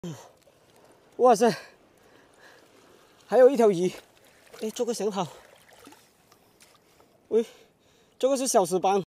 哇塞，还有一条鱼，哎，做个绳好。喂，这个是小石斑。